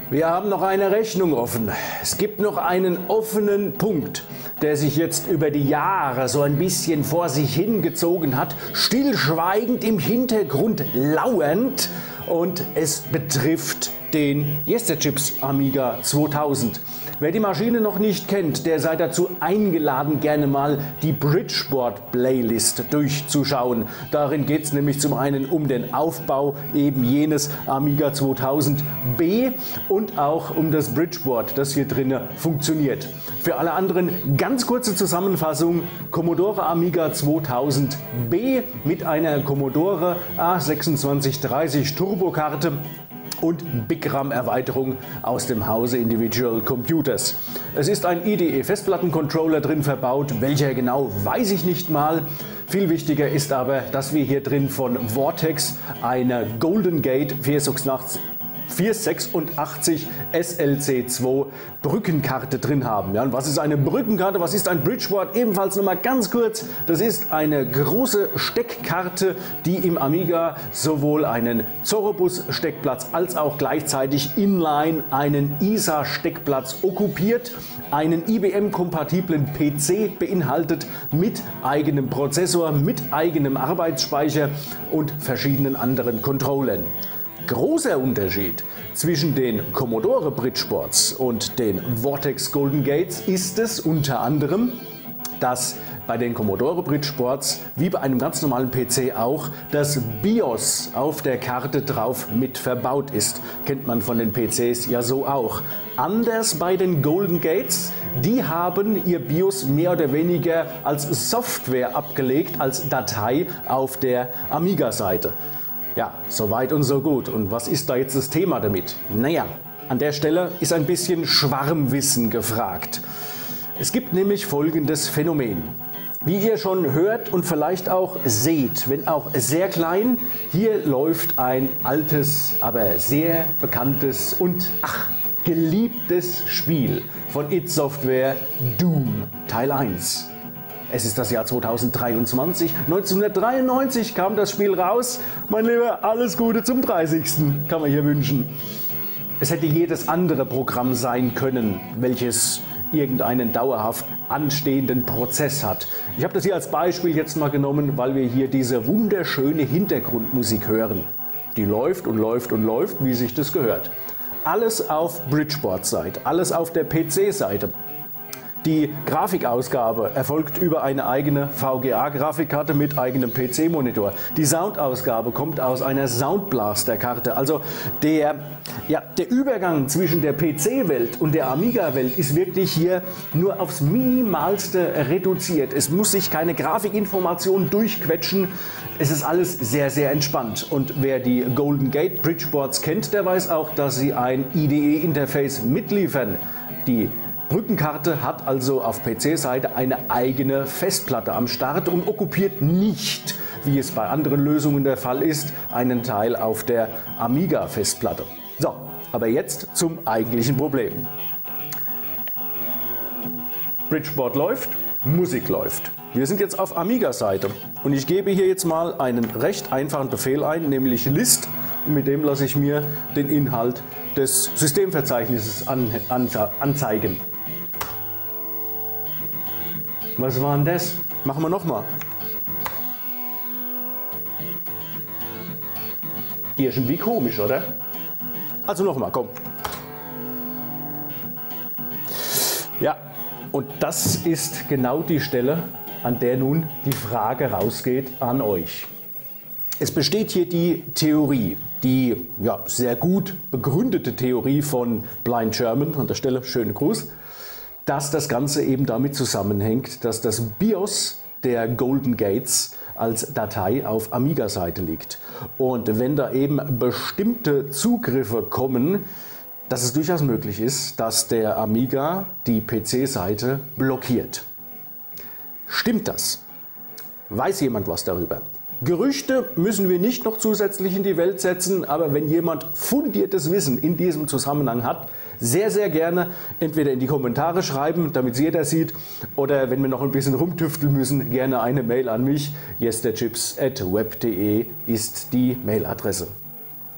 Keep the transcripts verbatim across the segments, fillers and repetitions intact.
Wir haben noch eine Rechnung offen. Es gibt noch einen offenen Punkt, der sich jetzt über die Jahre so ein bisschen vor sich hingezogen hat, stillschweigend im Hintergrund lauernd, und es betrifft den Yesterchips Amiga zweitausend. Wer die Maschine noch nicht kennt, der sei dazu eingeladen, gerne mal die Bridgeboard Playlist durchzuschauen. Darin geht es nämlich zum einen um den Aufbau eben jenes Amiga zweitausend B und auch um das Bridgeboard, das hier drinnen funktioniert. Für alle anderen ganz kurze Zusammenfassung: Commodore Amiga zweitausend B mit einer Commodore A sechsundzwanzig dreißig Turbokarte und Big RAM Erweiterung aus dem Hause Individual Computers. Es ist ein I D E Festplattencontroller drin verbaut, welcher genau weiß ich nicht mal. Viel wichtiger ist aber, dass wir hier drin von Vortex eine Golden Gate vierhundertsechsundachtzig S L C zwei Brückenkarte drin haben. Ja, und was ist eine Brückenkarte? Was ist ein Bridgeboard? Ebenfalls noch mal ganz kurz. Das ist eine große Steckkarte, die im Amiga sowohl einen Zorobus Steckplatz als auch gleichzeitig inline einen I S A Steckplatz okkupiert, einen I B M-kompatiblen P C beinhaltet mit eigenem Prozessor, mit eigenem Arbeitsspeicher und verschiedenen anderen Controllern. Großer Unterschied zwischen den Commodore Bridgeboards und den Vortex Golden Gates ist es unter anderem, dass bei den Commodore Bridgeboards, wie bei einem ganz normalen P C auch, das BIOS auf der Karte drauf mit verbaut ist. Kennt man von den P Cs ja so auch. Anders bei den Golden Gates, die haben ihr BIOS mehr oder weniger als Software abgelegt, als Datei auf der Amiga-Seite. Ja, soweit und so gut. Und was ist da jetzt das Thema damit? Naja, an der Stelle ist ein bisschen Schwarmwissen gefragt. Es gibt nämlich folgendes Phänomen. Wie ihr schon hört und vielleicht auch seht, wenn auch sehr klein, hier läuft ein altes, aber sehr bekanntes und ach, geliebtes Spiel von id Software, Doom Teil eins. Es ist das Jahr zweitausenddreiundzwanzig. neunzehnhundertdreiundneunzig kam das Spiel raus. Mein Lieber, alles Gute zum dreißigsten kann man hier wünschen. Es hätte jedes andere Programm sein können, welches irgendeinen dauerhaft anstehenden Prozess hat. Ich habe das hier als Beispiel jetzt mal genommen, weil wir hier diese wunderschöne Hintergrundmusik hören. Die läuft und läuft und läuft, wie sich das gehört. Alles auf Bridgeboard-Seite, alles auf der P C-Seite. Die Grafikausgabe erfolgt über eine eigene V G A-Grafikkarte mit eigenem P C-Monitor. Die Soundausgabe kommt aus einer Soundblaster-Karte. Also der, ja, der Übergang zwischen der P C-Welt und der Amiga-Welt ist wirklich hier nur aufs Minimalste reduziert. Es muss sich keine Grafikinformation durchquetschen. Es ist alles sehr, sehr entspannt. Und wer die Golden Gate Bridgeboards kennt, der weiß auch, dass sie ein I D E-Interface mitliefern. Die Brückenkarte hat also auf P C-Seite eine eigene Festplatte am Start und okkupiert nicht, wie es bei anderen Lösungen der Fall ist, einen Teil auf der Amiga-Festplatte. So, aber jetzt zum eigentlichen Problem. Bridgeboard läuft, Musik läuft. Wir sind jetzt auf Amiga-Seite und ich gebe hier jetzt mal einen recht einfachen Befehl ein, nämlich list, und mit dem lasse ich mir den Inhalt des Systemverzeichnisses an, an, anzeigen. Was war denn das? Machen wir nochmal. Irgendwie komisch, oder? Also nochmal, komm. Ja, und das ist genau die Stelle, an der nun die Frage rausgeht an euch. Es besteht hier die Theorie, die ja, sehr gut begründete Theorie von Blind German, an der Stelle schönen Gruß, dass das Ganze eben damit zusammenhängt, dass das BIOS der Golden Gates als Datei auf Amiga-Seite liegt. Und wenn da eben bestimmte Zugriffe kommen, dass es durchaus möglich ist, dass der Amiga die P C-Seite blockiert. Stimmt das? Weiß jemand was darüber? Gerüchte müssen wir nicht noch zusätzlich in die Welt setzen, aber wenn jemand fundiertes Wissen in diesem Zusammenhang hat, sehr, sehr gerne entweder in die Kommentare schreiben, damit es jeder sieht, oder wenn wir noch ein bisschen rumtüfteln müssen, gerne eine Mail an mich. yesterchips at web punkt de ist die Mailadresse.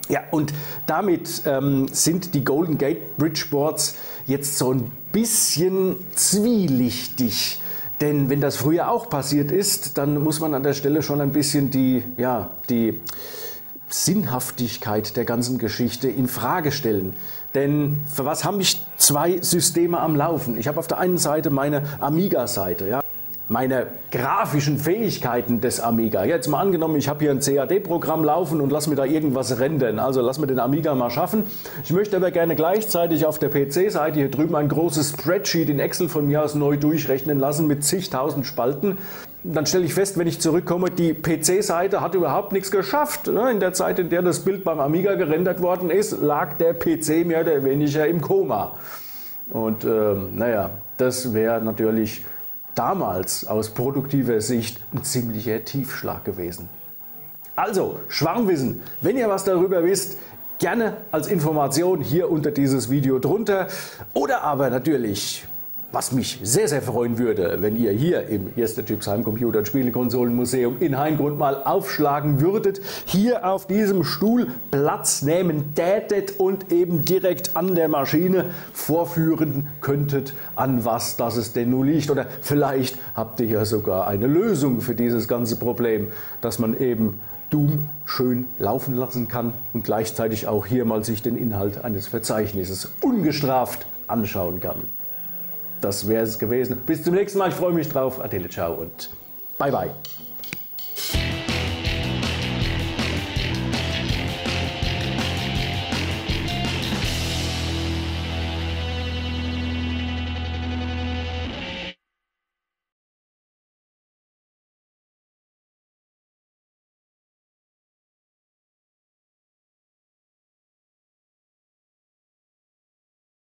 Ja, und damit ähm, sind die Golden Gate Bridgeboards jetzt so ein bisschen zwielichtig. Denn wenn das früher auch passiert ist, dann muss man an der Stelle schon ein bisschen die, ja, die Sinnhaftigkeit der ganzen Geschichte in Frage stellen. Denn für was habe ich zwei Systeme am Laufen? Ich habe auf der einen Seite meine Amiga-Seite, ja, meine grafischen Fähigkeiten des Amiga. Jetzt mal angenommen, ich habe hier ein C A D-Programm laufen und lass mir da irgendwas rendern. Also lass mir den Amiga mal schaffen. Ich möchte aber gerne gleichzeitig auf der P C-Seite hier drüben ein großes Spreadsheet in Excel von mir aus neu durchrechnen lassen mit zigtausend Spalten. Dann stelle ich fest, wenn ich zurückkomme, die P C-Seite hat überhaupt nichts geschafft. In der Zeit, in der das Bild beim Amiga gerendert worden ist, lag der P C mehr oder weniger im Koma. Und ähm, naja, das wäre natürlich damals aus produktiver Sicht ein ziemlicher Tiefschlag gewesen. Also Schwarmwissen, wenn ihr was darüber wisst, gerne als Information hier unter dieses Video drunter. Oder aber natürlich, was mich sehr sehr freuen würde, wenn ihr hier im Erster Typs Heimcomputer und Spielekonsolenmuseum in Haingrund mal aufschlagen würdet, hier auf diesem Stuhl Platz nehmen tätet und eben direkt an der Maschine vorführen könntet, an was das es denn nun liegt. Oder vielleicht habt ihr ja sogar eine Lösung für dieses ganze Problem, dass man eben Doom schön laufen lassen kann und gleichzeitig auch hier mal sich den Inhalt eines Verzeichnisses ungestraft anschauen kann. Das wäre es gewesen. Bis zum nächsten Mal. Ich freue mich drauf. Adele, ciao und bye bye.